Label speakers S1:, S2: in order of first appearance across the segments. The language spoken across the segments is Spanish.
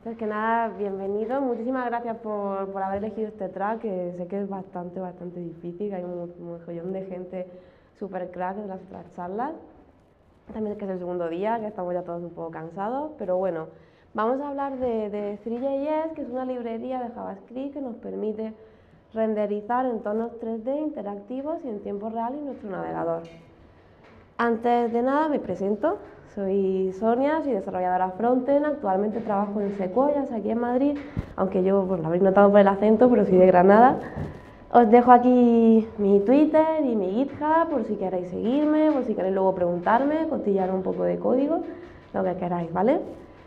S1: Antes que nada, bienvenido. Muchísimas gracias por haber elegido este track, que sé que es bastante difícil, que hay un mogollón de gente súper crack en las otras charlas. También es que es el segundo día, que estamos ya todos un poco cansados, pero bueno, vamos a hablar de Three.js, que es una librería de JavaScript que nos permite renderizar entornos 3D interactivos y en tiempo real en nuestro navegador. Antes de nada me presento, soy Sonia, soy desarrolladora frontend, actualmente trabajo en Sequoias aquí en Madrid, aunque yo lo habréis notado por el acento, pero soy de Granada. Os dejo aquí mi Twitter y mi GitHub por si queréis seguirme, por si queréis luego preguntarme, costillar un poco de código, lo que queráis, ¿vale?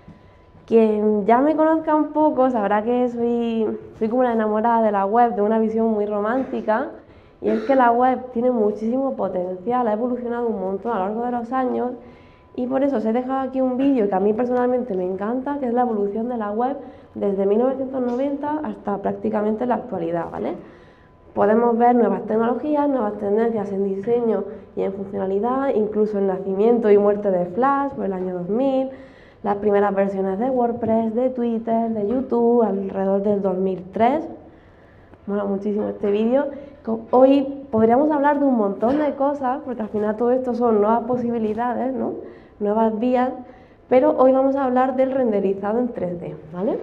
S1: Quien ya me conozca un poco sabrá que soy como una enamorada de la web, de una visión muy romántica, y es que la web tiene muchísimo potencial, ha evolucionado un montón a lo largo de los años, y por eso os he dejado aquí un vídeo que a mí personalmente me encanta, que es la evolución de la web desde 1990 hasta prácticamente la actualidad, ¿vale? Podemos ver nuevas tecnologías, nuevas tendencias en diseño y en funcionalidad, incluso el nacimiento y muerte de Flash por el año 2000, las primeras versiones de WordPress, de Twitter, de YouTube, alrededor del 2003. Mola muchísimo este vídeo. Hoy podríamos hablar de un montón de cosas, porque al final todo esto son nuevas posibilidades, ¿no? Nuevas vías, pero hoy vamos a hablar del renderizado en 3D, ¿vale?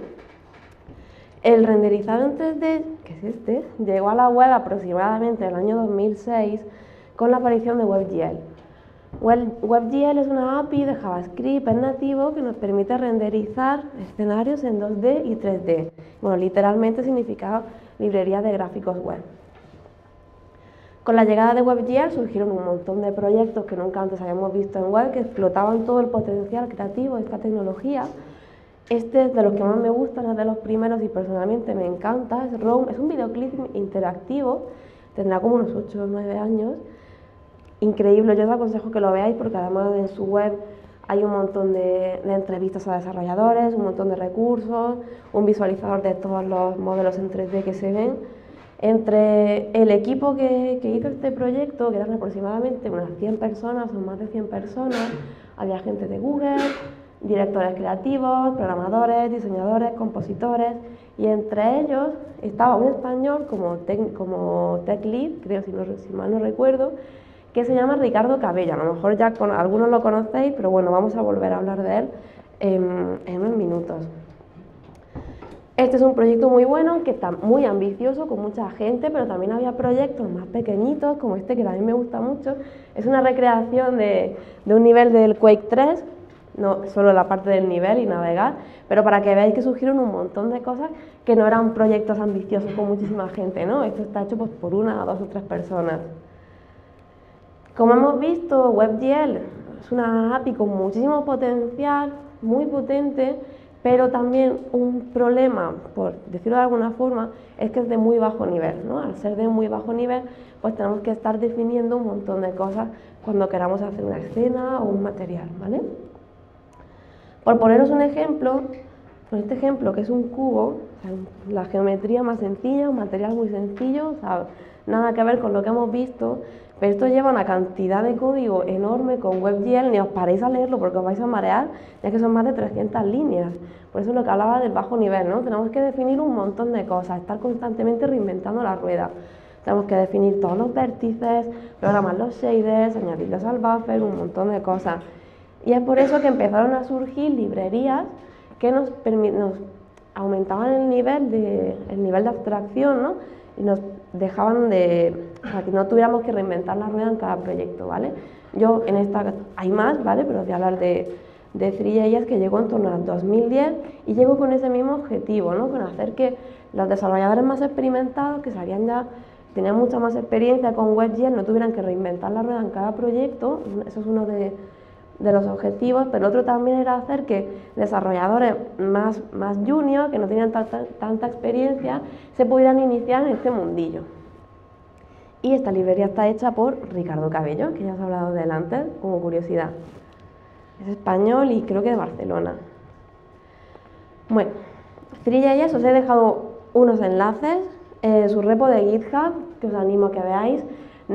S1: El renderizado en 3D, que es este, llegó a la web aproximadamente en el año 2006 con la aparición de WebGL. WebGL es una API de JavaScript, es nativo, que nos permite renderizar escenarios en 2D y 3D. Bueno, literalmente significa librería de gráficos web. Con la llegada de WebGL surgieron un montón de proyectos que nunca antes habíamos visto en web, que explotaban todo el potencial creativo de esta tecnología. Este es de los que más me gustan, es de los primeros y personalmente me encanta, es Roam, es un videoclip interactivo, tendrá como unos 8 o 9 años, increíble, yo os aconsejo que lo veáis porque además en su web hay un montón de entrevistas a desarrolladores, un montón de recursos, un visualizador de todos los modelos en 3D que se ven. Entre el equipo que hizo este proyecto, que eran aproximadamente unas 100 personas o más de 100 personas, había gente de Google, directores creativos, programadores, diseñadores, compositores, y entre ellos estaba un español como tech lead, creo si mal no recuerdo, que se llama Ricardo Cabello. A lo mejor ya algunos lo conocéis, pero bueno, vamos a volver a hablar de él en unos minutos. Este es un proyecto muy bueno, que está muy ambicioso, con mucha gente, pero también había proyectos más pequeñitos, como este que también me gusta mucho. Es una recreación de un nivel del Quake 3, no solo la parte del nivel y navegar, pero para que veáis que surgieron un montón de cosas que no eran proyectos ambiciosos con muchísima gente, ¿no? Esto está hecho pues, por una, dos o tres personas. Como hemos visto, WebGL es una API con muchísimo potencial, muy potente, pero también un problema, por decirlo de alguna forma, es que es de muy bajo nivel, ¿no? Al ser de muy bajo nivel, pues tenemos que estar definiendo un montón de cosas cuando queramos hacer una escena o un material, ¿vale? Por poneros un ejemplo, con este ejemplo que es un cubo, o sea, la geometría más sencilla, un material muy sencillo, o sea, nada que ver con lo que hemos visto, pero esto lleva una cantidad de código enorme con WebGL, ni os paréis a leerlo porque os vais a marear, ya que son más de 300 líneas. Por eso es lo que hablaba del bajo nivel, ¿no? Tenemos que definir un montón de cosas, estar constantemente reinventando la rueda. Tenemos que definir todos los vértices, programar los shaders, añadirlos al buffer, un montón de cosas. Y es por eso que empezaron a surgir librerías que nos aumentaban el nivel de abstracción, ¿no? Y nos dejaban para que no tuviéramos que reinventar la rueda en cada proyecto, ¿vale? Yo en esta, hay más, ¿vale? Pero voy a hablar de Three.js, que llegó en torno al 2010 y llegó con ese mismo objetivo, ¿no? Con hacer que los desarrolladores más experimentados, que tenían mucha más experiencia con WebGL, no tuvieran que reinventar la rueda en cada proyecto. Eso es uno de los objetivos, pero otro también era hacer que desarrolladores más junior, que no tenían tanta experiencia, se pudieran iniciar en este mundillo. Y esta librería está hecha por Ricardo Cabello, que ya os he hablado de él antes, como curiosidad. Es español y creo que de Barcelona. Bueno, Three.js os he dejado unos enlaces, su repo de GitHub, que os animo a que veáis.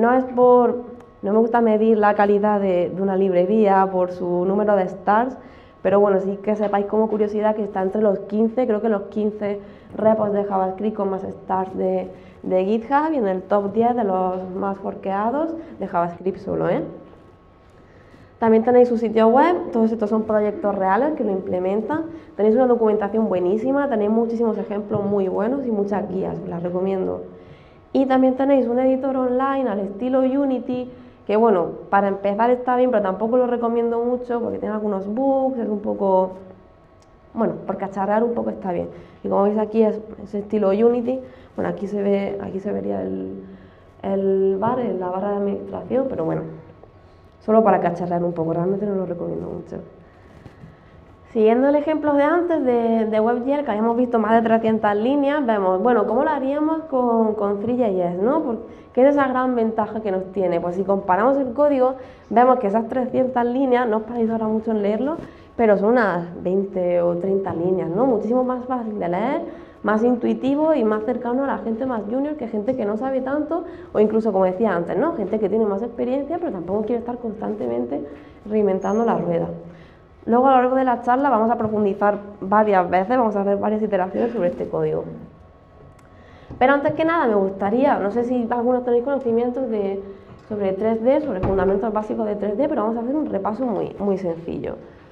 S1: No me gusta medir la calidad de una librería por su número de stars, Pero bueno, sí que sepáis como curiosidad que está entre los 15, creo que los 15 repos de JavaScript con más stars de GitHub y en el top 10 de los más forkeados de JavaScript solo, ¿eh? También tenéis su sitio web, todos estos son proyectos reales que lo implementan. Tenéis una documentación buenísima, tenéis muchísimos ejemplos muy buenos y muchas guías, os las recomiendo. Y también tenéis un editor online al estilo Unity, que bueno, para empezar está bien, pero tampoco lo recomiendo mucho porque tiene algunos bugs, es un poco, bueno, por cacharrear un poco está bien. Y como veis aquí es estilo Unity, bueno, aquí se vería el bar, la barra de administración, pero bueno, solo para cacharrear un poco, realmente no lo recomiendo mucho. Siguiendo el ejemplo de antes de WebGL, que habíamos visto más de 300 líneas, vemos, bueno, ¿cómo lo haríamos con Three.js, ¿no? ¿Qué es esa gran ventaja que nos tiene? Pues si comparamos el código, vemos que esas 300 líneas, no os paréis ahora mucho en leerlo, pero son unas 20 o 30 líneas, ¿no? Muchísimo más fácil de leer, más intuitivo y más cercano a la gente más junior que gente que no sabe tanto, o incluso, como decía antes, ¿no? Gente que tiene más experiencia, pero tampoco quiere estar constantemente reinventando la rueda. Luego, a lo largo de la charla, vamos a profundizar varias veces, vamos a hacer varias iteraciones sobre este código. Pero antes que nada, me gustaría, no sé si algunos tenéis conocimientos sobre 3D, sobre fundamentos básicos de 3D, pero vamos a hacer un repaso muy sencillo.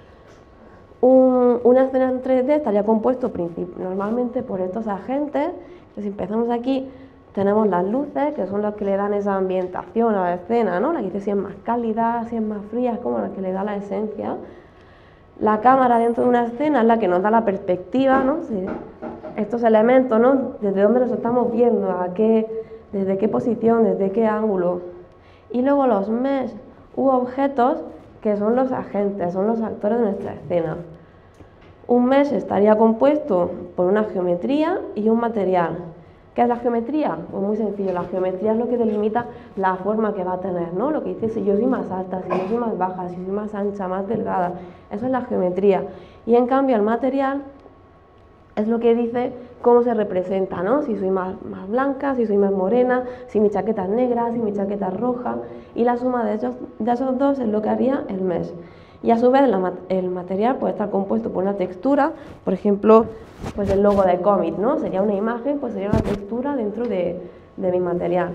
S1: Una escena en 3D estaría compuesto normalmente por estos agentes, que si empezamos aquí, tenemos las luces, que son las que le dan esa ambientación a la escena, ¿no? La que dice si es más cálida, si es más fría, es como la que le da la esencia. La cámara dentro de una escena es la que nos da la perspectiva, ¿no? Sí. Estos elementos, ¿no? Desde dónde los estamos viendo, desde qué posición, desde qué ángulo. Y luego los mesh u objetos, que son los agentes, son los actores de nuestra escena. Un mesh estaría compuesto por una geometría y un material. ¿Qué es la geometría? Pues muy sencillo, la geometría es lo que delimita la forma que va a tener, ¿no? Lo que dice si yo soy más alta, si yo soy más baja, si soy más ancha, más delgada, eso es la geometría. Y en cambio el material es lo que dice cómo se representa, ¿no? Si soy más blanca, si soy más morena, si mi chaqueta es negra, si mi chaqueta es roja, y la suma de esos dos es lo que haría el mesh. Y a su vez el material puede estar compuesto por una textura, por ejemplo, pues el logo de Commit, ¿no? Sería una imagen, pues sería una textura dentro de mi material.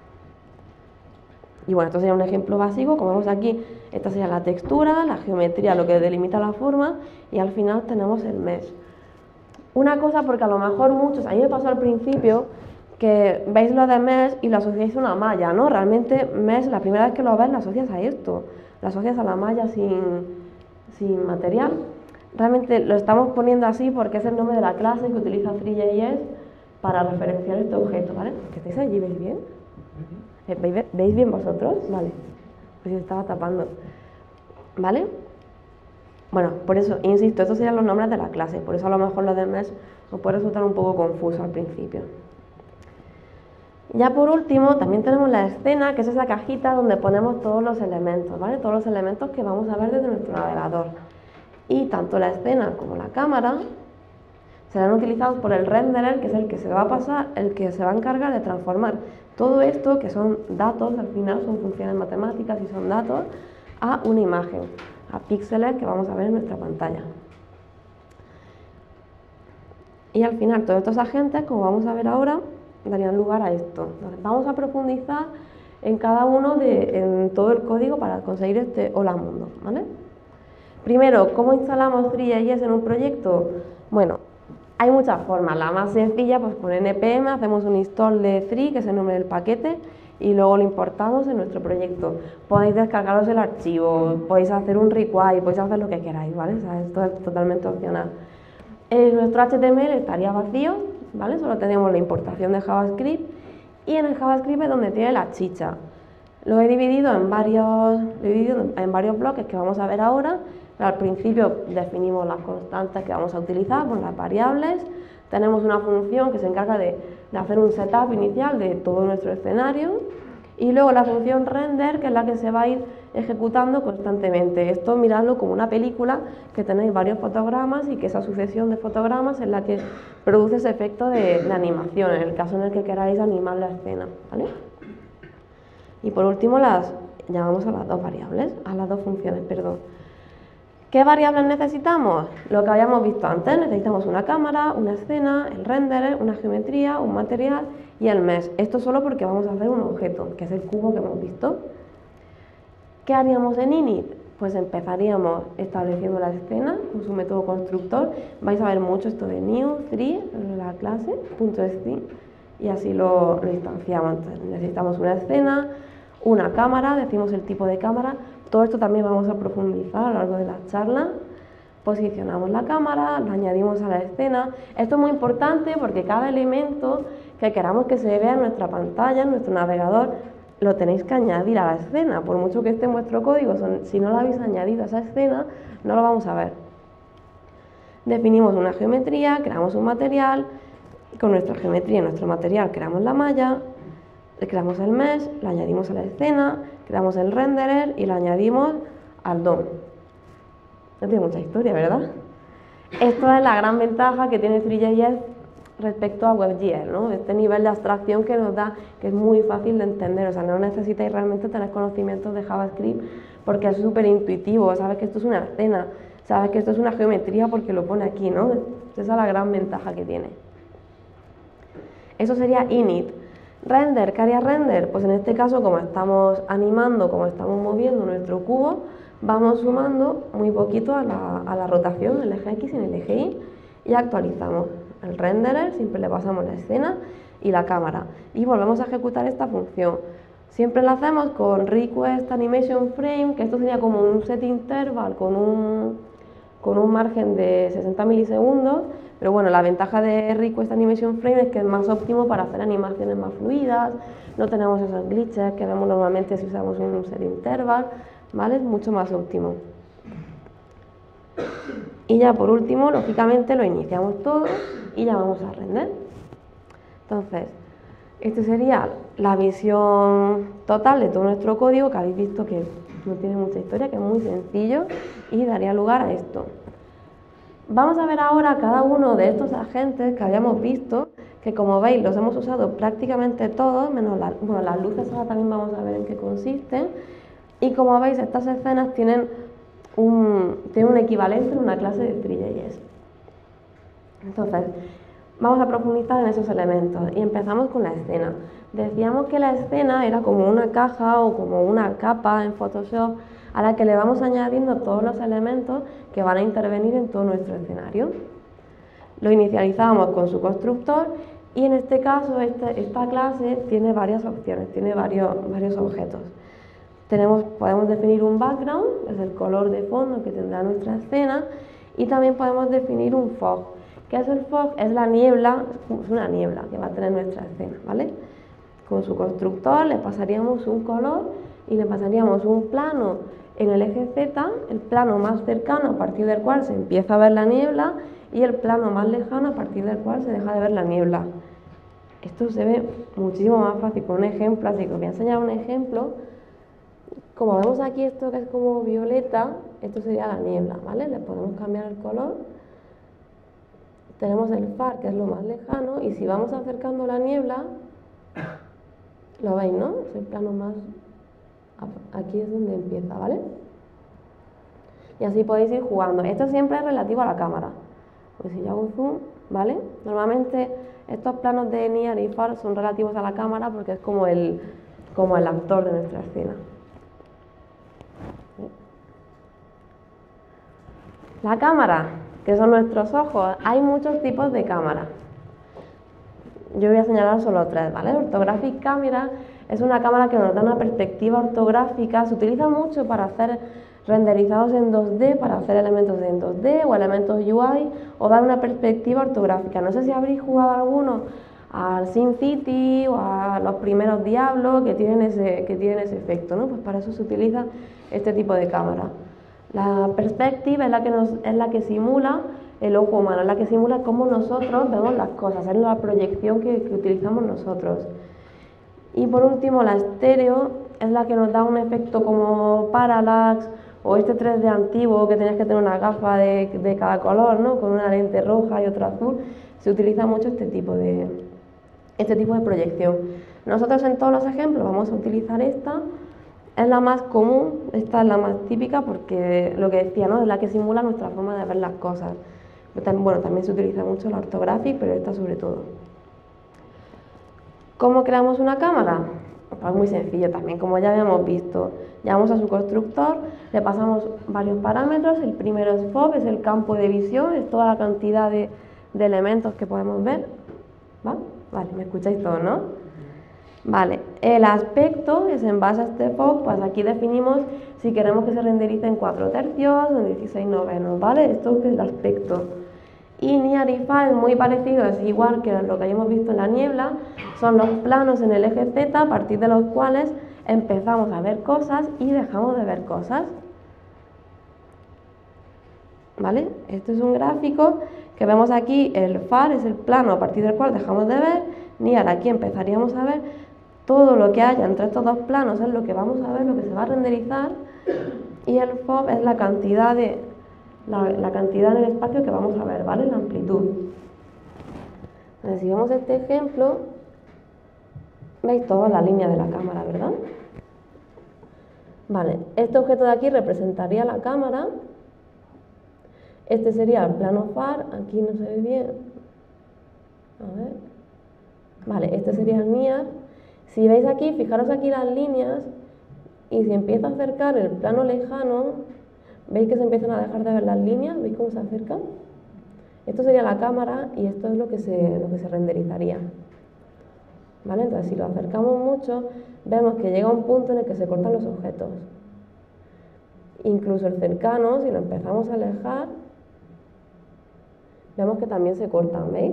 S1: Y bueno, esto sería un ejemplo básico, como vemos aquí, esta sería la textura, la geometría, lo que delimita la forma, y al final tenemos el mesh. Una cosa, porque a lo mejor muchos, a mí me pasó al principio, que veis lo de mesh y lo asociáis a una malla, ¿no? Realmente mesh, la primera vez que lo ves, lo asocias a esto, lo asocias a la malla sin material. Realmente lo estamos poniendo así porque es el nombre de la clase que utiliza Three.js para referenciar este objeto, ¿vale? ¿Qué estáis allí? ¿Veis bien? ¿Veis bien vosotros? Vale, pues se estaba tapando, ¿vale? Bueno, por eso, insisto, estos serían los nombres de la clase, por eso a lo mejor lo de mesh os puede resultar un poco confuso al principio. Ya por último, también tenemos la escena, que es esa cajita donde ponemos todos los elementos, ¿vale? Todos los elementos que vamos a ver desde nuestro navegador. Y tanto la escena como la cámara serán utilizados por el renderer, que es el que se va a pasar, el que se va a encargar de transformar todo esto, que son datos, al final son funciones matemáticas y son datos, a una imagen, a píxeles que vamos a ver en nuestra pantalla. Y al final todos estos agentes, como vamos a ver ahora, darían lugar a esto. Entonces, vamos a profundizar en cada uno en todo el código para conseguir este hola mundo, ¿vale? Primero, ¿cómo instalamos Three.js en un proyecto? Bueno, hay muchas formas. La más sencilla, pues con npm hacemos un install de Three, que es el nombre del paquete, y luego lo importamos en nuestro proyecto. Podéis descargaros el archivo, podéis hacer un require, podéis hacer lo que queráis, ¿vale? O sea, esto es totalmente opcional. Nuestro HTML estaría vacío, ¿vale? Solo tenemos la importación de JavaScript y en el JavaScript es donde tiene la chicha. Lo he dividido en varios bloques que vamos a ver ahora. Pero al principio definimos las constantes que vamos a utilizar, con las variables. Tenemos una función que se encarga de hacer un setup inicial de todo nuestro escenario. Y luego la función render, que es la que se va a ir ejecutando constantemente. Esto miradlo como una película que tenéis varios fotogramas y que esa sucesión de fotogramas es la que produce ese efecto de animación, en el caso en el que queráis animar la escena, ¿vale? Y por último llamamos a las dos variables, a las dos funciones, perdón. ¿Qué variables necesitamos? Lo que habíamos visto antes, necesitamos una cámara, una escena, el renderer, una geometría, un material y el mesh. Esto solo porque vamos a hacer un objeto, que es el cubo que hemos visto. ¿Qué haríamos en init? Pues empezaríamos estableciendo la escena con su método constructor. Vais a ver mucho esto de new, 3, la clase, .sc, y así lo instanciamos. Entonces, necesitamos una escena, una cámara, decimos el tipo de cámara. Todo esto también vamos a profundizar a lo largo de la charla. Posicionamos la cámara, la añadimos a la escena. Esto es muy importante porque cada elemento que queramos que se vea en nuestra pantalla, en nuestro navegador, lo tenéis que añadir a la escena. Por mucho que esté en vuestro código, si no lo habéis añadido a esa escena, no lo vamos a ver. Definimos una geometría, creamos un material. Con nuestra geometría y nuestro material creamos la malla, creamos el mesh, lo añadimos a la escena, creamos el renderer y lo añadimos al DOM. No tiene mucha historia, ¿verdad? Esto es la gran ventaja que tiene Three.js respecto a WebGL, ¿no? Este nivel de abstracción que nos da, que es muy fácil de entender. O sea, no necesitáis realmente tener conocimientos de JavaScript porque es súper intuitivo. Sabes que esto es una escena, sabes que esto es una geometría porque lo pone aquí, ¿no? Esa es la gran ventaja que tiene. Eso sería init. Render, ¿qué haría render? Pues en este caso, como estamos animando, como estamos moviendo nuestro cubo, vamos sumando muy poquito a la rotación, el eje X y el eje Y, y actualizamos el renderer, siempre le pasamos la escena y la cámara, y volvemos a ejecutar esta función. Siempre lo hacemos con request animation frame, que esto sería como un set interval con un margen de 60 milisegundos, pero bueno, la ventaja de request animation frame es que es más óptimo para hacer animaciones más fluidas, no tenemos esos glitches que vemos normalmente si usamos un set interval, ¿vale? Es mucho más óptimo. Y ya por último, lógicamente lo iniciamos todo y ya vamos a render. Entonces, esta sería la visión total de todo nuestro código, que habéis visto que no tiene mucha historia, que es muy sencillo y daría lugar a esto. Vamos a ver ahora cada uno de estos agentes que habíamos visto, que como veis los hemos usado prácticamente todos, menos las luces ahora también vamos a ver en qué consisten. Y como veis, estas escenas tienen un equivalente en una clase de Three.js. Entonces, vamos a profundizar en esos elementos y empezamos con la escena. Decíamos que la escena era como una caja o como una capa en Photoshop a la que le vamos añadiendo todos los elementos que van a intervenir en todo nuestro escenario. Lo inicializamos con su constructor y en este caso esta clase tiene varias opciones, tiene varios objetos. Podemos definir un background, es el color de fondo que tendrá nuestra escena, y también podemos definir un fog. ¿Qué es el fog? Es la niebla, es una niebla que va a tener nuestra escena, ¿vale? Con su constructor le pasaríamos un color y le pasaríamos un plano en el eje Z, el plano más cercano a partir del cual se empieza a ver la niebla y el plano más lejano a partir del cual se deja de ver la niebla. Esto se ve muchísimo más fácil con un ejemplo, así que os voy a enseñar un ejemplo. Como vemos aquí esto que es como violeta, esto sería la niebla, ¿vale? Le podemos cambiar el color. Tenemos el far, que es lo más lejano, y si vamos acercando la niebla, lo veis, ¿no? Es el plano más... Aquí es donde empieza, ¿vale? Y así podéis ir jugando. Esto siempre es relativo a la cámara. Pues si yo hago zoom, ¿vale? Normalmente estos planos de near y far son relativos a la cámara porque es como el actor de nuestra escena. La cámara, que son nuestros ojos. Hay muchos tipos de cámara. Yo voy a señalar solo tres, ¿vale? Orthographic Camera es una cámara que nos da una perspectiva ortográfica. Se utiliza mucho para hacer renderizados en 2D, para hacer elementos en 2D o elementos UI, o dar una perspectiva ortográfica. No sé si habréis jugado alguno al SimCity o a los primeros Diablo que tienen ese efecto, ¿no? Pues para eso se utiliza este tipo de cámara. La perspective es la que simula el ojo humano, es la que simula cómo nosotros vemos las cosas, es la proyección que utilizamos nosotros. Y por último, la estéreo es la que nos da un efecto como parallax o este 3D antiguo que tenías que tener una gafa de cada color, ¿no? Con una lente roja y otra azul. Se utiliza mucho este tipo de proyección. Nosotros en todos los ejemplos vamos a utilizar esta es la más común, esta es la más típica porque lo que decía, ¿no? Es la que simula nuestra forma de ver las cosas. Bueno, también se utiliza mucho la ortographic, pero esta sobre todo. ¿Cómo creamos una cámara? Pues muy sencillo también, como ya habíamos visto. Llamamos a su constructor, le pasamos varios parámetros. El primero es FOV, es el campo de visión, es toda la cantidad de elementos que podemos ver. ¿Va? Vale, me escucháis todos, ¿no? Vale, el aspecto es en base a este FOV, pues aquí definimos si queremos que se renderice en 4 tercios o en 16 novenos, ¿vale? Esto es el aspecto. Y Near y Far es muy parecido, es igual que lo que hayamos visto en la niebla, son los planos en el eje Z a partir de los cuales empezamos a ver cosas y dejamos de ver cosas. ¿Vale? Este es un gráfico que vemos aquí, el Far es el plano a partir del cual dejamos de ver, Near aquí empezaríamos a ver, todo lo que haya entre estos dos planos es lo que vamos a ver, lo que se va a renderizar, y el FOV es la cantidad en el espacio que vamos a ver, ¿vale? La amplitud. Entonces, si vemos este ejemplo, veis toda la línea de la cámara, ¿verdad? Vale, este objeto de aquí representaría la cámara. Este sería el plano Far, aquí no se ve bien. A ver. Vale, este sería el Near. Si veis aquí, fijaros aquí las líneas, y si empieza a acercar el plano lejano, ¿veis que se empiezan a dejar de ver las líneas? ¿Veis cómo se acercan? Esto sería la cámara y esto es lo que se renderizaría. ¿Vale? Entonces, si lo acercamos mucho, vemos que llega un punto en el que se cortan los objetos. Incluso el cercano, si lo empezamos a alejar, vemos que también se cortan, ¿veis?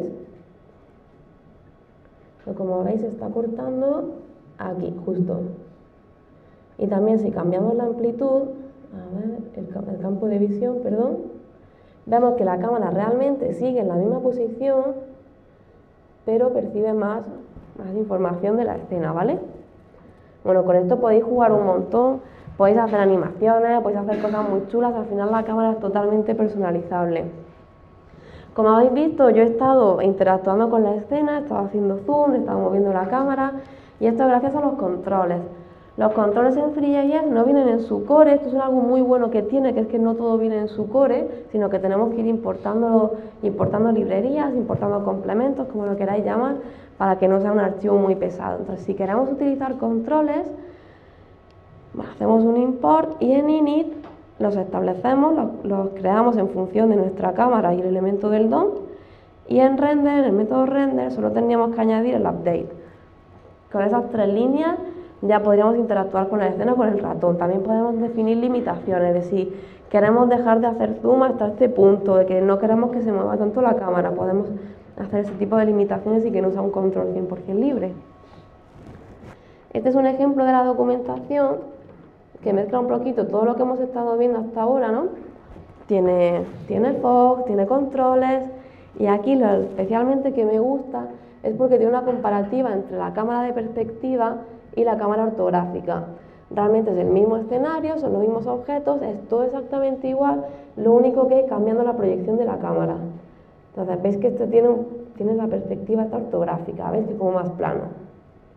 S1: Pero como veis, se está cortando aquí, justo. Y también si cambiamos la amplitud, a ver, el campo de visión, perdón, vemos que la cámara realmente sigue en la misma posición, pero percibe más información de la escena, ¿vale? Bueno, con esto podéis jugar un montón, podéis hacer animaciones, podéis hacer cosas muy chulas, al final la cámara es totalmente personalizable. Como habéis visto, yo he estado interactuando con la escena, he estado haciendo zoom, he estado moviendo la cámara, y esto es gracias a los controles. Los controles en Three.js no vienen en su core, esto es algo muy bueno que tiene, que es que no todo viene en su core, sino que tenemos que ir importando librerías, importando complementos, como lo queráis llamar, para que no sea un archivo muy pesado. Entonces, si queremos utilizar controles, hacemos un import y en init los establecemos, los creamos en función de nuestra cámara y el elemento del DOM, y en render, en el método render, solo tendríamos que añadir el update. Con esas 3 líneas ya podríamos interactuar con la escena con el ratón. También podemos definir limitaciones, de si queremos dejar de hacer zoom hasta este punto, de que no queremos que se mueva tanto la cámara, podemos hacer ese tipo de limitaciones y que no sea un control 100% libre. Este es un ejemplo de la documentación que mezcla un poquito todo lo que hemos estado viendo hasta ahora, ¿no? Tiene FOV, tiene controles, y aquí lo especialmente que me gusta es porque tiene una comparativa entre la cámara de perspectiva y la cámara ortográfica. Realmente es el mismo escenario, son los mismos objetos, es todo exactamente igual, lo único que es cambiando la proyección de la cámara. Entonces veis que esto tiene la perspectiva esta ortográfica, veis que es como más plano.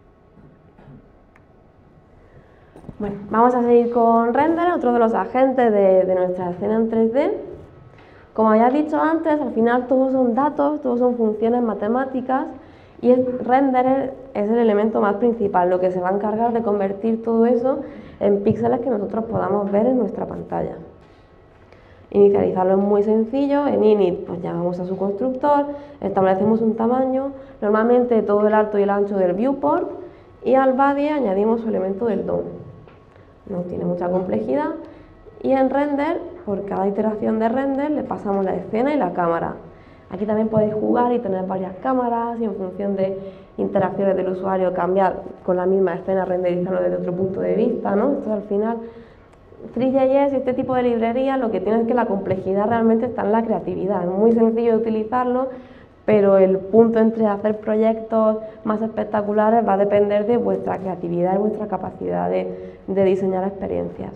S1: Bueno, vamos a seguir con render, otro de los agentes de nuestra escena en 3D. Como había dicho antes, al final todos son datos, todos son funciones matemáticas, y el render es el elemento más principal, lo que se va a encargar de convertir todo eso en píxeles que nosotros podamos ver en nuestra pantalla. Inicializarlo es muy sencillo, en init pues llamamos a su constructor, establecemos un tamaño, normalmente todo el alto y el ancho del viewport, y al body añadimos su elemento del DOM. No tiene mucha complejidad, y en render, por cada iteración de render, le pasamos la escena y la cámara. Aquí también podéis jugar y tener varias cámaras y en función de interacciones del usuario cambiar con la misma escena, renderizarlo desde otro punto de vista, ¿no? Esto al final, Three.js y este tipo de librerías lo que tiene es que la complejidad realmente está en la creatividad. Es muy sencillo de utilizarlo, pero el punto entre hacer proyectos más espectaculares va a depender de vuestra creatividad y vuestra capacidad de diseñar experiencias.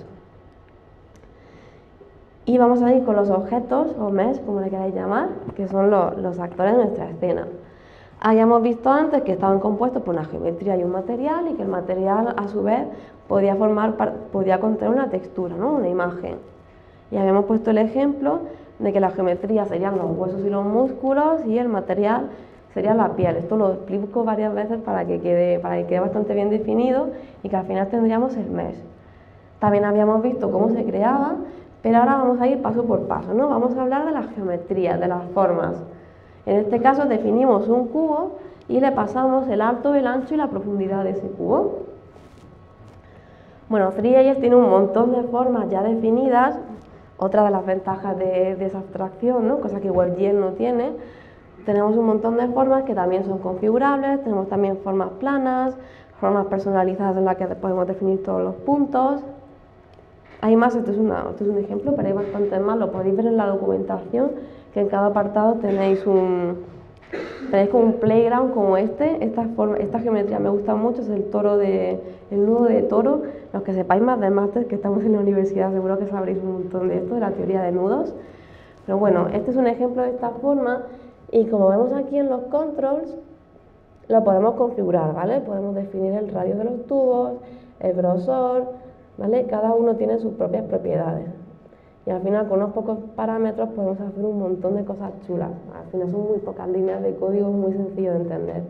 S1: Y vamos a ir con los objetos, o mesh, como le queráis llamar, que son los actores de nuestra escena. Habíamos visto antes que estaban compuestos por una geometría y un material, y que el material a su vez podía contener una textura, ¿no? Una imagen. Y habíamos puesto el ejemplo de que la geometría serían los huesos y los músculos y el material sería la piel. Esto lo explico varias veces para que quede bastante bien definido y que al final tendríamos el mesh. También habíamos visto cómo se creaba, pero ahora vamos a ir paso por paso, ¿no? Vamos a hablar de las geometrías, de las formas. En este caso definimos un cubo y le pasamos el alto, el ancho y la profundidad de ese cubo. Bueno, Three.js tiene un montón de formas ya definidas. Otra de las ventajas de esa abstracción, ¿no? Cosa que WebGL no tiene. Tenemos un montón de formas que también son configurables, tenemos también formas planas, formas personalizadas en las que podemos definir todos los puntos. Hay más, esto es un ejemplo, pero hay bastantes más, lo podéis ver en la documentación, que en cada apartado tenéis como un playground como este. Esta geometría me gusta mucho, es el nudo de toro. Los que sepáis más del máster, que estamos en la universidad, seguro que sabréis un montón de esto, de la teoría de nudos. Pero bueno, este es un ejemplo de esta forma, y como vemos aquí en los controls, lo podemos configurar, ¿vale? Podemos definir el radio de los tubos, el grosor, ¿vale? Cada uno tiene sus propias propiedades. Y al final, con unos pocos parámetros, podemos hacer un montón de cosas chulas. Al final son muy pocas líneas de código, muy sencillo de entender.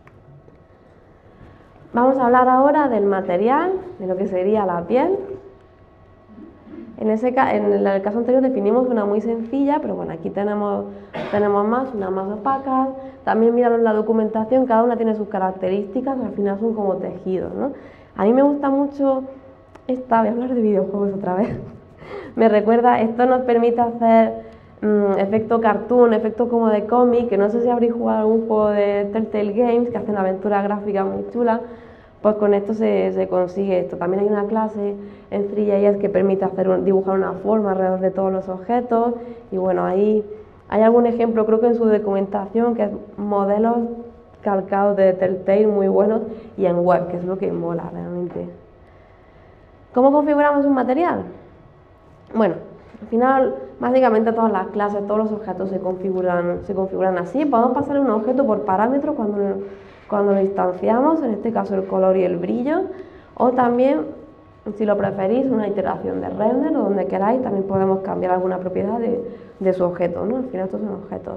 S1: Vamos a hablar ahora del material, de lo que sería la piel. En el caso anterior definimos una muy sencilla, pero bueno, aquí tenemos más, una más opaca. También miraron la documentación, cada una tiene sus características, al final son como tejidos, ¿no? A mí me gusta mucho voy a hablar de videojuegos otra vez. Me recuerda, esto nos permite hacer efecto cartoon, efecto como de cómic, que no sé si habréis jugado algún juego de Telltale Games que hacen aventuras gráficas muy chulas. Pues con esto se consigue esto. También hay una clase en Three.js que permite dibujar una forma alrededor de todos los objetos. Y bueno, ahí hay algún ejemplo, creo que en su documentación, que es modelos calcados de Telltale muy buenos y en web, que es lo que mola realmente. ¿Cómo configuramos un material? Bueno, al final, básicamente todas las clases, todos los objetos se configuran así. Podemos pasar un objeto por parámetro cuando lo instanciamos, en este caso el color y el brillo, o también, si lo preferís, una iteración de render o donde queráis, también podemos cambiar alguna propiedad de su objeto, ¿no? Al final estos son objetos.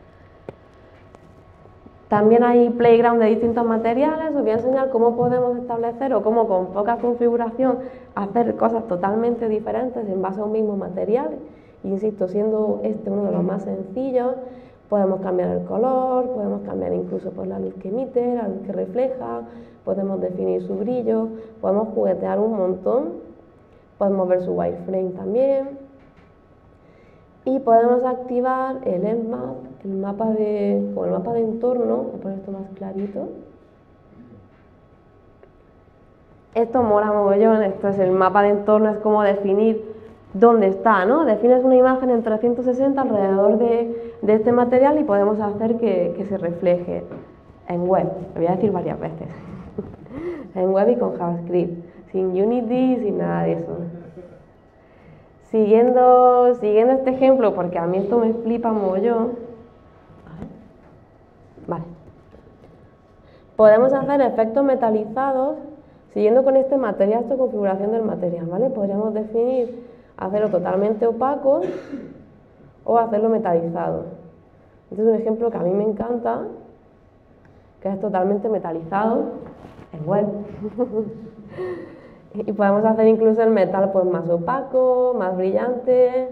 S1: También hay playground de distintos materiales. Os voy a enseñar cómo podemos establecer o cómo con poca configuración hacer cosas totalmente diferentes en base a un mismo material. Insisto, siendo este uno de los más sencillos, podemos cambiar el color, podemos cambiar incluso pues, la luz que emite, la luz que refleja, podemos definir su brillo, podemos juguetear un montón, podemos ver su wireframe también. Y podemos activar el Nmap, el mapa de entorno. Voy a poner esto más clarito. Esto mola mogollón, esto es el mapa de entorno, es como definir dónde está, ¿no? Defines una imagen en 360 alrededor de este material y podemos hacer que se refleje en web. Lo voy a decir varias veces. En web y con JavaScript, sin Unity, sin nada de eso. Siguiendo este ejemplo, porque a mí esto me flipa mogollón. Vale. Podemos hacer efectos metalizados siguiendo con este material, esta configuración del material, ¿vale? Podríamos definir hacerlo totalmente opaco o hacerlo metalizado. Este es un ejemplo que a mí me encanta, que es totalmente metalizado en web. Y podemos hacer incluso el metal pues más opaco, más brillante.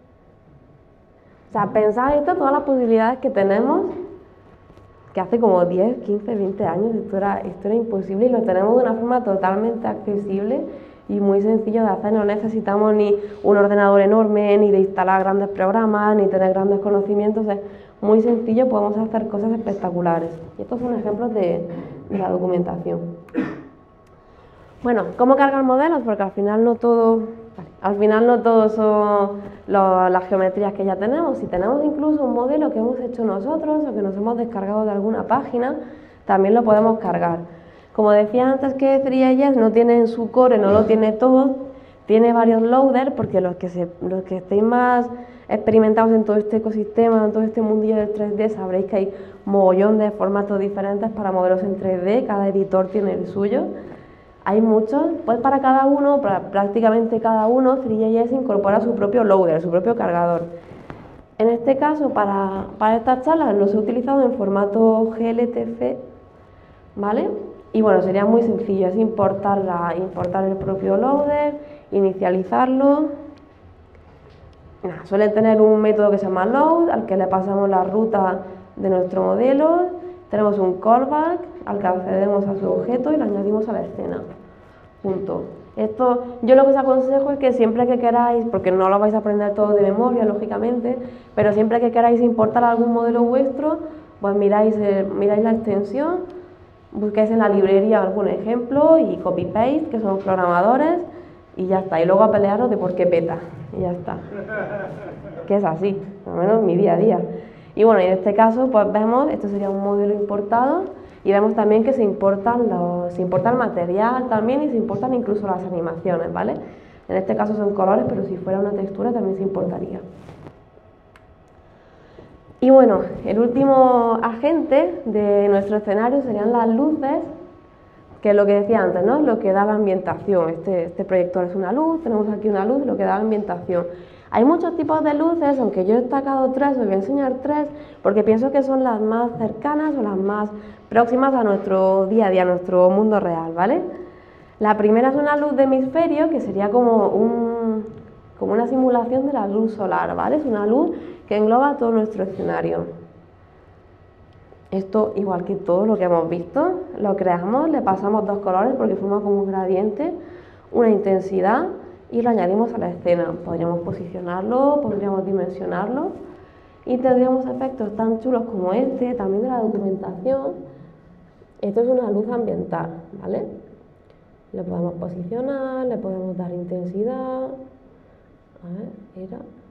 S1: O sea, pensad esto, todas las posibilidades que tenemos, que hace como 10, 15, 20 años esto era imposible y lo tenemos de una forma totalmente accesible y muy sencillo de hacer. No necesitamos ni un ordenador enorme, ni de instalar grandes programas, ni tener grandes conocimientos. Es muy sencillo, podemos hacer cosas espectaculares. Y estos son ejemplos de la documentación. Bueno, ¿cómo cargar modelos? Porque al final no todo son las geometrías que ya tenemos. Si tenemos incluso un modelo que hemos hecho nosotros o que nos hemos descargado de alguna página, también lo podemos cargar. Como decía antes que Three.js no tiene en su core, no lo tiene todo, Tiene varios loaders, porque los que estéis más experimentados en todo este ecosistema, en todo este mundillo del 3D, sabréis que hay mogollón de formatos diferentes para modelos en 3D, cada editor tiene el suyo. Hay muchos, pues para cada uno, prácticamente cada uno, Three.js incorpora su propio loader, su propio cargador. En este caso, para estas charlas los he utilizado en formato GLTF, ¿vale? Y bueno, sería muy sencillo, es importar el propio loader, inicializarlo. Suelen tener un método que se llama load, al que le pasamos la ruta de nuestro modelo. Tenemos un callback al que accedemos a su objeto y lo añadimos a la escena. Punto. Esto, yo lo que os aconsejo es que siempre que queráis, porque no lo vais a aprender todo de memoria, lógicamente, pero siempre que queráis importar algún modelo vuestro, pues miráis la extensión, busquéis en la librería algún ejemplo y copy-paste, que son programadores, y ya está. Y luego a pelearos de por qué peta, y ya está. Que es así, al menos mi día a día. Y bueno, en este caso, pues vemos, esto sería un modelo importado, y vemos también que se importa el material también y se importan incluso las animaciones, ¿vale? En este caso son colores, pero si fuera una textura también se importaría. Y bueno, el último agente de nuestro escenario serían las luces, que es lo que decía antes, ¿no? Lo que da la ambientación. Este proyector es una luz, tenemos aquí una luz, lo que da la ambientación. Hay muchos tipos de luces, aunque yo he destacado 3, os voy a enseñar 3, porque pienso que son las más cercanas o las más próximas a nuestro día a día, a nuestro mundo real, ¿vale? La primera es una luz de hemisferio, que sería como una simulación de la luz solar, ¿vale? Es una luz que engloba todo nuestro escenario. Esto, igual que todo lo que hemos visto, lo creamos, le pasamos 2 colores porque forma como un gradiente, una intensidad, y lo añadimos a la escena. Podríamos posicionarlo, podríamos dimensionarlo y tendríamos efectos tan chulos como este, también de la documentación. Esto es una luz ambiental, ¿vale? Le podemos posicionar, le podemos dar intensidad. A ver,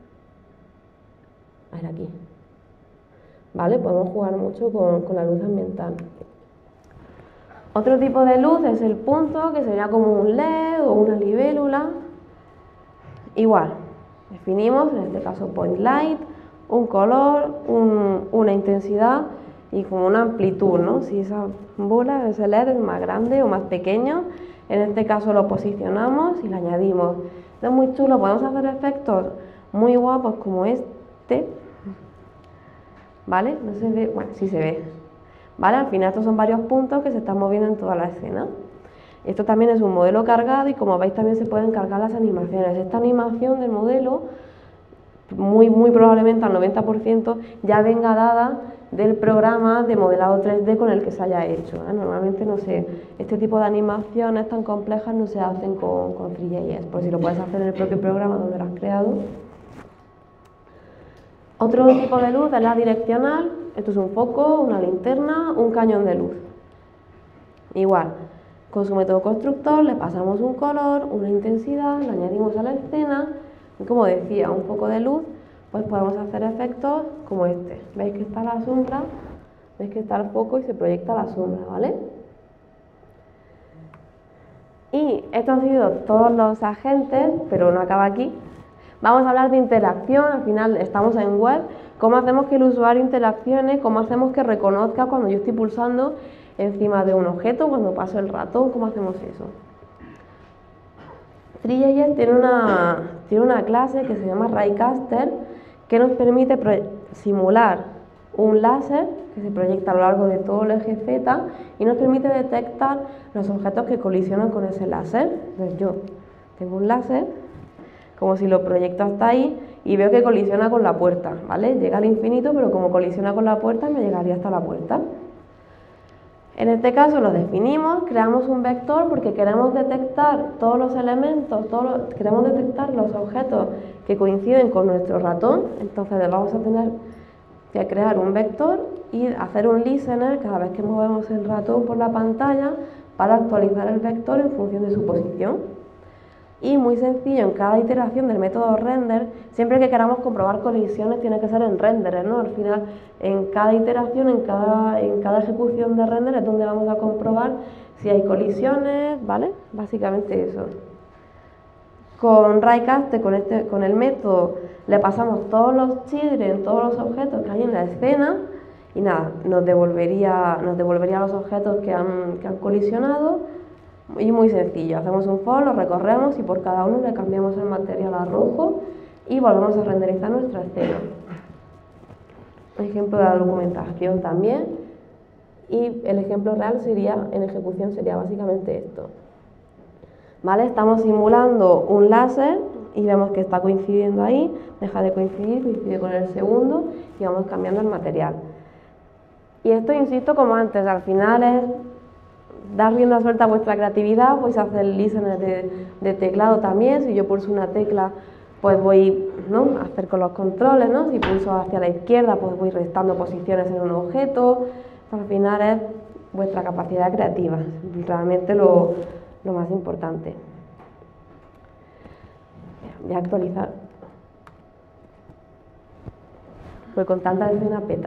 S1: era aquí. ¿Vale? Podemos jugar mucho con la luz ambiental. Otro tipo de luz es el punto, que sería como un LED o una libélula. Igual, definimos, en este caso point light, un color, una intensidad y como una amplitud, ¿no? Si esa bola, ese LED es más grande o más pequeño, en este caso lo posicionamos y le añadimos. Es muy chulo, podemos hacer efectos muy guapos como este, ¿vale? No se ve, bueno, sí se ve, ¿vale? Al final estos son varios puntos que se están moviendo en toda la escena. Esto también es un modelo cargado y como veis también se pueden cargar las animaciones. Esta animación del modelo, muy probablemente al 90% ya venga dada del programa de modelado 3D con el que se haya hecho, ¿eh? Normalmente no sé, este tipo de animaciones tan complejas no se hacen con Three.js, por si lo puedes hacer en el propio programa donde lo has creado. Otro tipo de luz es la direccional. Esto es un foco, una linterna, un cañón de luz. Igual, con su método constructor le pasamos un color, una intensidad, lo añadimos a la escena y como decía, un foco de luz, pues podemos hacer efectos como este. ¿Veis que está la sombra? ¿Veis que está el foco y se proyecta la sombra, ¿vale? Y estos han sido todos los agentes, pero no acaba aquí. Vamos a hablar de interacción, al final estamos en web, cómo hacemos que el usuario interaccione, cómo hacemos que reconozca cuando yo estoy pulsando encima de un objeto, cuando paso el ratón, cómo hacemos eso. Three.js tiene una clase que se llama Raycaster, que nos permite simular un láser que se proyecta a lo largo de todo el eje Z y nos permite detectar los objetos que colisionan con ese láser. Entonces yo tengo un láser, como si lo proyecto hasta ahí y veo que colisiona con la puerta, ¿vale? Llega al infinito, pero como colisiona con la puerta me llegaría hasta la puerta. En este caso lo definimos, creamos un vector porque queremos detectar todos los elementos, queremos detectar los objetos que coinciden con nuestro ratón, entonces vamos a tener que crear un vector y hacer un listener cada vez que movemos el ratón por la pantalla para actualizar el vector en función de su posición. Y muy sencillo, en cada iteración del método render, siempre que queramos comprobar colisiones tiene que ser en renderer, ¿no? Al final, en cada iteración, en cada ejecución de render es donde vamos a comprobar si hay colisiones, ¿vale? Básicamente eso. Con Raycast, con el método, le pasamos todos los children, todos los objetos que hay en la escena y nada, nos devolvería los objetos que han colisionado y muy sencillo. Hacemos un for, lo recorremos y por cada uno le cambiamos el material a rojo y volvemos a renderizar nuestra escena. Ejemplo de la documentación también. Y el ejemplo real en ejecución sería básicamente esto. ¿Vale? Estamos simulando un láser y vemos que está coincidiendo ahí, deja de coincidir, coincide con el segundo y vamos cambiando el material. Y esto, insisto, como antes, al final es dar rienda suelta a vuestra creatividad, podéis hacer listener de teclado también. Si yo pulso una tecla, pues voy, ¿no?, a hacer con los controles, ¿no? Si pulso hacia la izquierda, pues voy restando posiciones en un objeto. Al final es vuestra capacidad creativa, realmente lo más importante. Voy a actualizar, pues con tanta escena peta.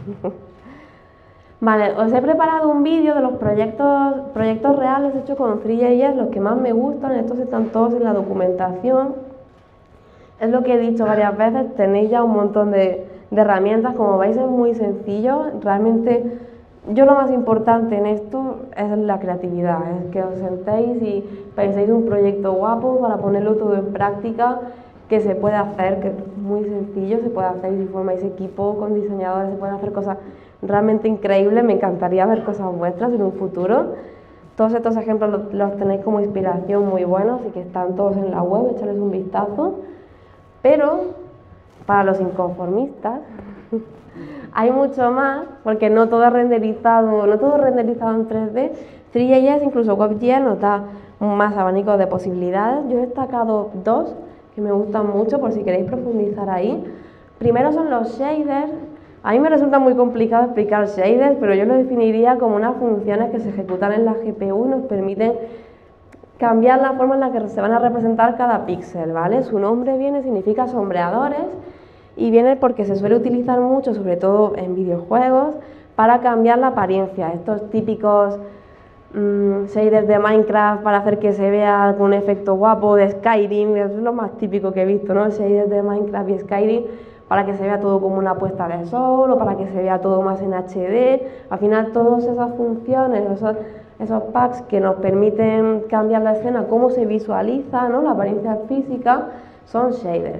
S1: Vale, os he preparado un vídeo de los proyectos reales hechos con Three.js, los que más me gustan. Estos están todos en la documentación. Es lo que he dicho varias veces, tenéis ya un montón de herramientas. Como veis, es muy sencillo. Realmente, yo lo más importante en esto es la creatividad, es que os sentéis y penséis un proyecto guapo para ponerlo todo en práctica, que se puede hacer, que es muy sencillo, se puede hacer si formáis equipo con diseñadores, se pueden hacer cosas realmente increíbles. Me encantaría ver cosas vuestras en un futuro. Todos estos ejemplos los tenéis como inspiración muy buenos y que están todos en la web, echarles un vistazo. Pero para los inconformistas hay mucho más, porque no todo es renderizado en 3D. Three.js, incluso WebGL, nos da más abanico de posibilidades. Yo he destacado dos que me gustan mucho por si queréis profundizar ahí. Primero son los shaders. A mí me resulta muy complicado explicar shaders, pero yo lo definiría como unas funciones que se ejecutan en la GPU y nos permiten cambiar la forma en la que se van a representar cada píxel, ¿vale? Su nombre significa sombreadores y viene porque se suele utilizar mucho, sobre todo en videojuegos, para cambiar la apariencia. Estos típicos shaders de Minecraft para hacer que se vea con un efecto guapo, de Skyrim, es lo más típico que he visto, ¿no? Shaders de Minecraft y Skyrim para que se vea todo como una puesta de sol o para que se vea todo más en HD. Al final, todas esas funciones, esos packs que nos permiten cambiar la escena, cómo se visualiza, ¿no?, la apariencia física, son shaders.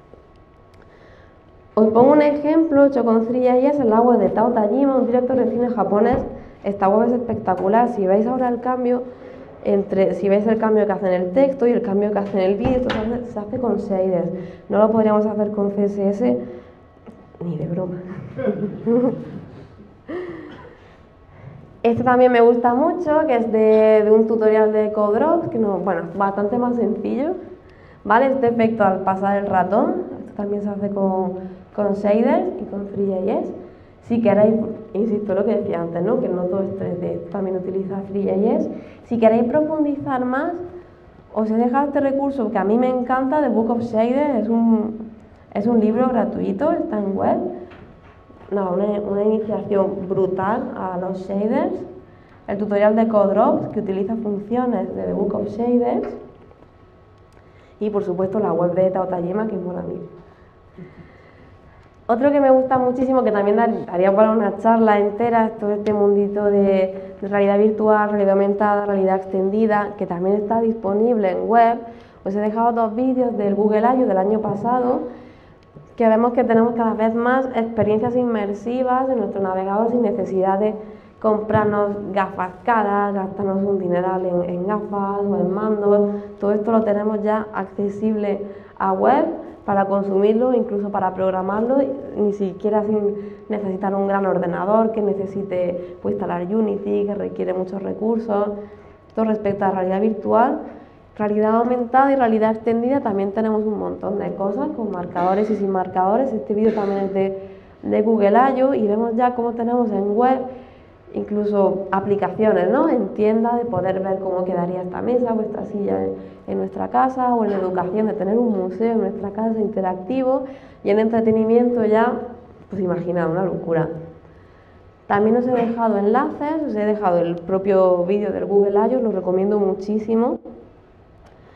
S1: Os pongo un ejemplo hecho con Three.js en la web de Tao Tajima, un director de cine japonés. Esta web es espectacular. Si veis ahora el cambio si veis el cambio que hace en el texto y el cambio que hace en el vídeo, esto se hace con shaders. No lo podríamos hacer con CSS ni de broma. Este también me gusta mucho, que es de un tutorial de CodeDrops, que bastante más sencillo, ¿vale? Este efecto al pasar el ratón, esto también se hace con shaders y con Three.js. Si queréis, insisto lo que decía antes, ¿no?, que no todo es 3D, también utiliza Three.js. Si queréis profundizar más, os he dejado este recurso que a mí me encanta, The Book of Shaders. Es un libro gratuito, está en web. Una iniciación brutal a los shaders. El tutorial de CodeDrops, que utiliza funciones de The Book of Shaders. Y por supuesto la web de Tao Tajima, que mola a mí. Otro que me gusta muchísimo, que también daría para una charla entera, es todo este mundito de realidad virtual, realidad aumentada, realidad extendida, que también está disponible en web. Os he dejado dos vídeos del Google I.O. del año pasado, que vemos que tenemos cada vez más experiencias inmersivas en nuestro navegador sin necesidad de comprarnos gafas caras, gastarnos un dineral en gafas o en mandos. Todo esto lo tenemos ya accesible a web para consumirlo, incluso para programarlo, ni siquiera sin necesitar un gran ordenador que necesite instalar Unity, que requiere muchos recursos. Esto respecto a realidad virtual. Realidad aumentada y realidad extendida también tenemos un montón de cosas, con marcadores y sin marcadores. Este vídeo también es de Google I.O. y vemos ya cómo tenemos en web incluso aplicaciones, ¿no?, en tienda, de poder ver cómo quedaría esta mesa o esta silla en nuestra casa, o en educación, de tener un museo en nuestra casa interactivo, y en entretenimiento ya, pues imaginad, una locura. También os he dejado enlaces, os he dejado el propio vídeo del Google I.O., os lo recomiendo muchísimo.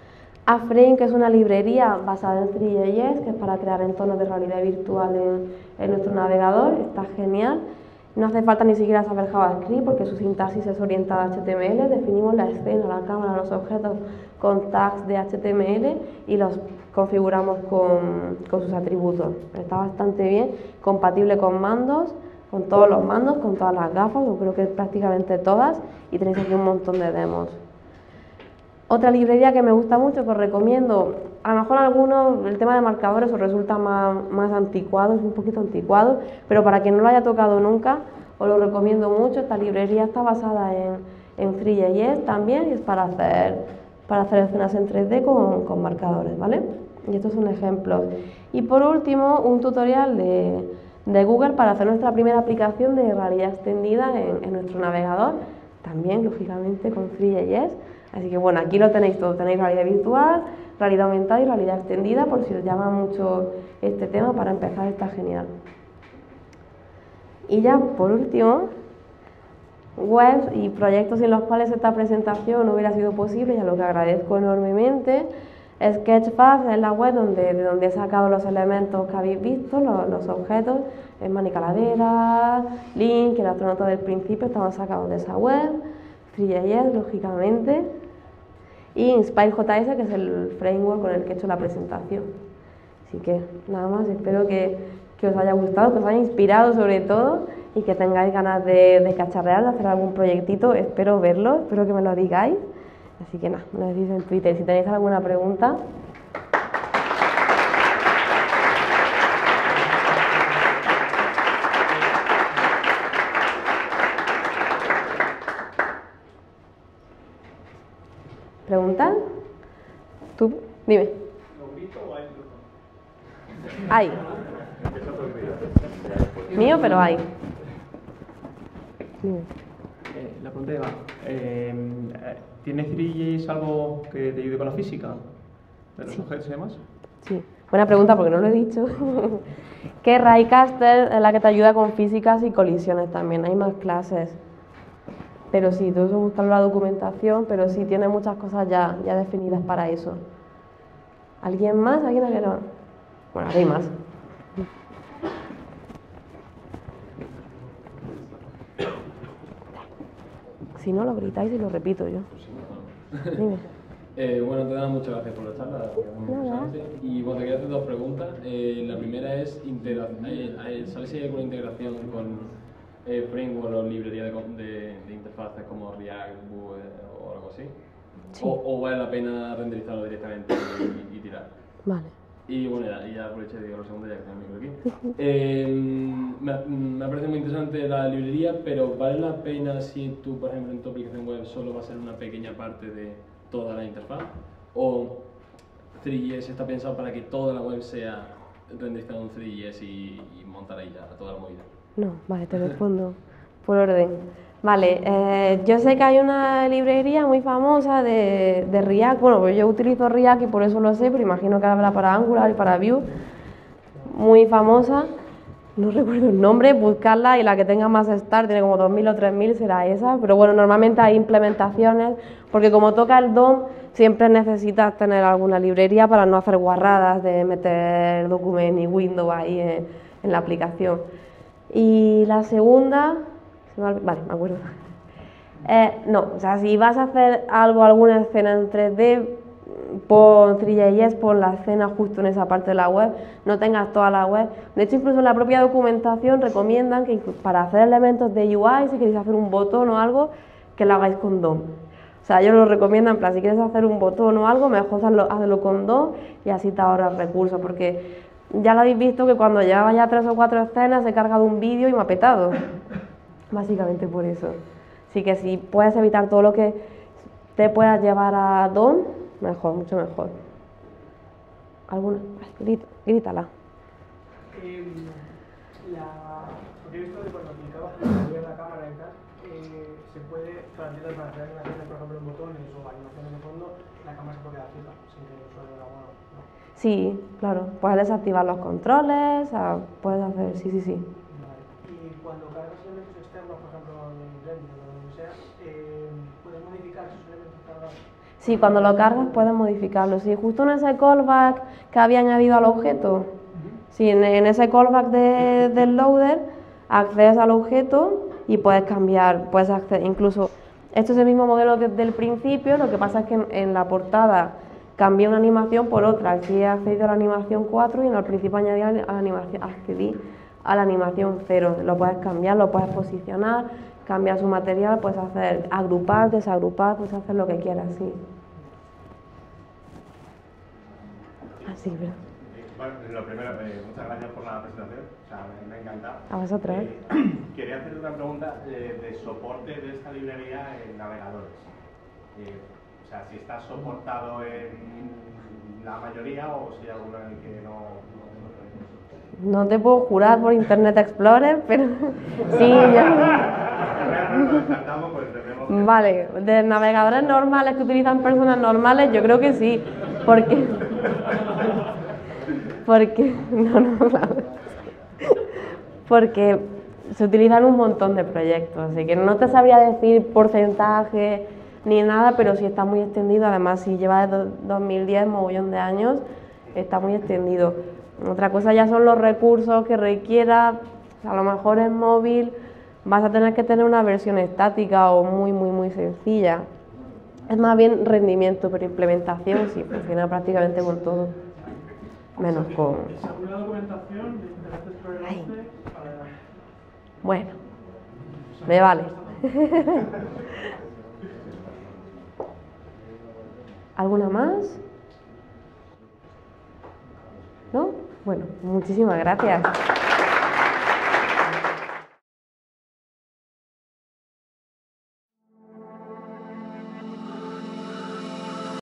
S1: A-Frame, que es una librería basada en Three.js, que es para crear entornos de realidad virtual en nuestro navegador, está genial. No hace falta ni siquiera saber JavaScript porque su sintaxis es orientada a HTML, definimos la escena, la cámara, los objetos con tags de HTML y los configuramos con sus atributos. Está bastante bien, compatible con mandos, con todos los mandos, con todas las gafas, yo creo que prácticamente todas, y tenéis aquí un montón de demos. Otra librería que me gusta mucho, que os recomiendo, a lo mejor a algunos el tema de marcadores os resulta más anticuado, es un poquito anticuado, pero para quien no lo haya tocado nunca, os lo recomiendo mucho. Esta librería está basada en Three.js también y es para hacer escenas en 3D con marcadores, ¿vale? Y estos son ejemplos. Y por último, un tutorial de Google para hacer nuestra primera aplicación de realidad extendida en nuestro navegador, también lógicamente con Three.js. Así que bueno, aquí lo tenéis todo, tenéis realidad virtual, realidad aumentada y realidad extendida, por si os llama mucho este tema, para empezar está genial. Y ya por último, webs y proyectos en los cuales esta presentación no hubiera sido posible, y a lo que agradezco enormemente. Sketchfab es la web de donde he sacado los elementos que habéis visto, los objetos, Mani Calavera, Link, el astronauta del principio, estaban sacados de esa web. Three.js, lógicamente, y Inspire.js, que es el framework con el que he hecho la presentación. Así que nada más, espero que os haya gustado, que os haya inspirado sobre todo y que tengáis ganas de cacharrear, de hacer algún proyectito. Espero verlo, espero que me lo digáis. Así que nada, me lo decís en Twitter. Si tenéis alguna pregunta. ¿Preguntan? ¿Tú? Dime.
S2: ¿Lo grito o hay grupo?
S1: Hay. Mío, pero hay. Dime.
S2: La pregunta va. ¿Tiene Three.js algo que te ayude con la física de los objetos y demás?
S1: Sí. Buena pregunta porque no lo he dicho. Que Raycaster es la que te ayuda con físicas y colisiones también. Hay más clases. Pero sí, todo eso buscarlo en la documentación, pero sí tiene muchas cosas ya definidas para eso. ¿Alguien más? ¿Alguien que no? Bueno, hay más. Si no, lo gritáis y lo repito yo. Dime.
S3: Bueno, te dan muchas gracias por la charla, muy interesante. Y bueno, te quería hacer dos preguntas. La primera es, ¿sabes si hay alguna integración con framework o librería de interfaces como React, Vue o algo así?
S1: Sí.
S3: ¿O vale la pena renderizarlo directamente y tirar?
S1: Vale.
S3: Y bueno, ya aproveché y digo lo segundo ya que tengo el micro aquí. Me parece muy interesante la librería, pero ¿vale la pena si tú, por ejemplo, en tu aplicación web solo va a ser una pequeña parte de toda la interfaz? ¿O Three.js está pensado para que toda la web sea renderizada en Three.js y montar ahí ya toda la movida?
S1: No, vale, te respondo por orden. Vale, yo sé que hay una librería muy famosa de React. Bueno, pues yo utilizo React y por eso lo sé, pero imagino que habrá para Angular y para Vue. Muy famosa. No recuerdo el nombre, buscarla, y la que tenga más start, tiene como 2000 o 3000, será esa. Pero bueno, normalmente hay implementaciones, porque como toca el DOM, siempre necesitas tener alguna librería para no hacer guarradas de meter document y window ahí en la aplicación. Y la segunda, vale, me acuerdo. No, o sea, si vas a hacer alguna escena en 3D, pon Three.js, pon la escena justo en esa parte de la web, no tengas toda la web. De hecho, incluso en la propia documentación recomiendan que para hacer elementos de UI, si queréis hacer un botón o algo, que lo hagáis con DOM. O sea, ellos lo recomiendan, en plan, si quieres hacer un botón o algo, mejor hazlo con DOM y así te ahorras recursos, porque ya lo habéis visto que cuando llevaba ya 3 o 4 escenas he cargado un vídeo y me ha petado. Básicamente por eso. Así que si puedes evitar todo lo que te puedas llevar a DOM, mejor, mucho mejor. ¿Alguna? Grítala.
S4: Porque he visto que cuando aplicabas la cámara y tal, se puede, para hacer animaciones, por ejemplo, en botones o animaciones de fondo, la cámara se puede quedar fija, sin que el usuario la mano, ¿no?
S1: Sí, claro. Puedes desactivar los controles, puedes hacer, sí.
S4: Vale. Y cuando cargas elementos externos, por ejemplo, en Blender o donde sea, ¿puedes modificar esos elementos cargados?
S1: Sí, cuando lo cargas puedes modificarlo. Si justo en ese callback que había añadido al objeto, si en ese callback del loader accedes al objeto y puedes cambiar, puedes acceder, incluso esto es el mismo modelo desde el principio, lo que pasa es que en la portada cambié una animación por otra. Aquí he accedido a la animación 4 y en el principio accedí a la animación 0. Lo puedes cambiar, lo puedes posicionar, cambiar su material, puedes hacer agrupar, desagrupar, puedes hacer lo que quieras, sí. Así, ¿verdad?
S5: Bueno, lo primero, muchas gracias por la presentación, o sea, me ha encantado.
S1: A vosotros.
S5: Quería hacerte una pregunta de soporte de esta librería en navegadores. O sea, si está soportado en la mayoría o si hay alguna en el que no.
S1: No te puedo jurar por Internet Explorer, pero sí, yo... Vale, de navegadores normales que utilizan personas normales, yo creo que sí, porque porque se utilizan un montón de proyectos, así que no te sabría decir porcentaje ni nada, pero sí está muy extendido. Además, si lleva desde 2010, mogollón de años, está muy extendido. Otra cosa ya son los recursos que requiera. A lo mejor en móvil vas a tener que tener una versión estática o muy sencilla. Es más bien rendimiento, pero implementación sí funciona prácticamente con todo, menos con...
S4: ¿Alguna documentación de Internet Explorer 11 para...
S1: Bueno, me vale. ¿Alguna más? ¿No? Bueno, muchísimas gracias.